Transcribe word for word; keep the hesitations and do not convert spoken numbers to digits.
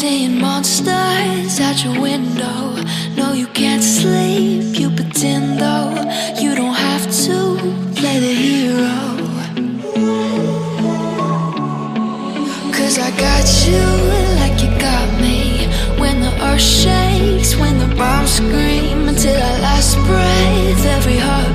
seeing monsters out your window. No, you can't sleep, you pretend though. You don't have to play the hero, 'cause I got you like you got me. When the earth shakes, when the bombs scream, until our last breath, every heart